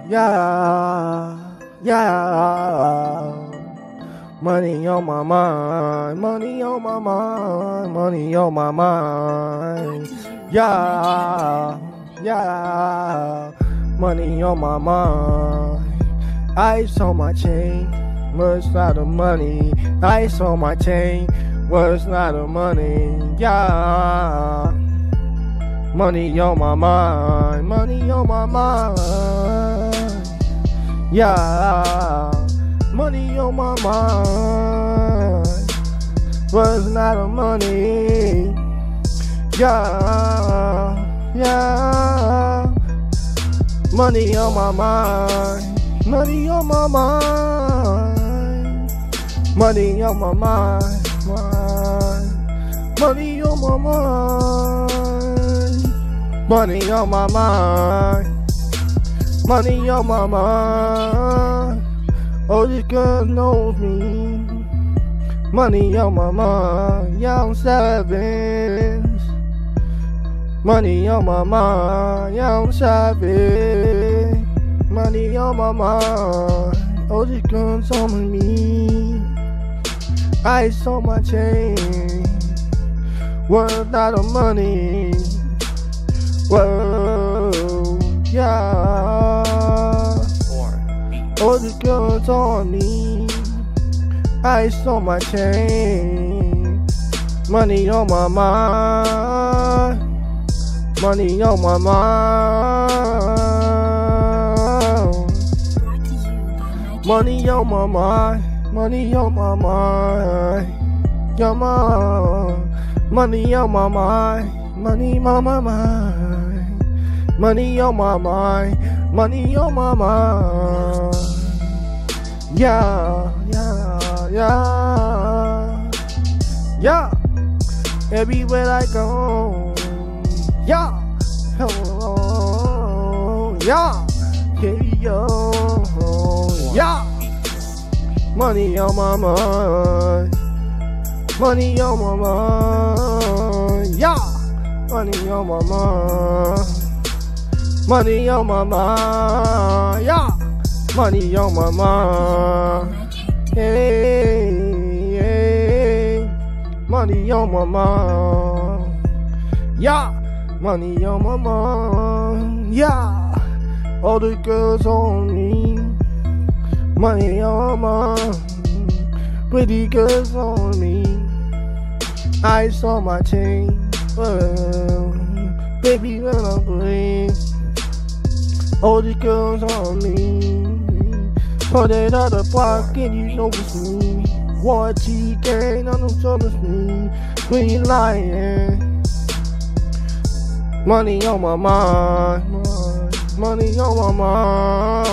yeah, yeah. Money on my mind, money on my mind, money on my mind. Yeah, yeah. Money on my mind. Ice on my chain, much not the money. Ice on my chain, was not the money. Yeah. Money on my mind, money on my mind. Yeah. Money on my mind, was not the money. Yeah, yeah. Money on my mind, money on my mind, money on my mind, money on my mind, money on my mind, money on my mind. Oh, this girl knows me. Money on my mind, young savage. Money on my mind, young savage. Money on my mind. Oh, this girl's on me. Ice on my chain. Worth not of money. Whoa, yeah. Oh, the girl's on me. Ice on my chain. Money on my mind. Money on my mind. Money on my mind. Money on my mind. Your mind. Money on my mind. Money on my mind. Money on my mind. Money on my mind. Yeah, yeah, yeah, yeah. Everywhere I go, yeah, oh, yeah, yeah, yeah. Money on my mind, money on my mind, yeah. Money on my mind, money on my mind, yeah. Money on my mind, hey, hey. Money on my mind, yeah. Money on my mind, yeah. All the girls on me. Money on my mind, pretty girls on me. Ice on my chain, well, baby when I breathe. All the girls on me. Put it out the pocket, you know it's me. What you gain, I know it's me. When you lying. Money on my mind, money on my mind.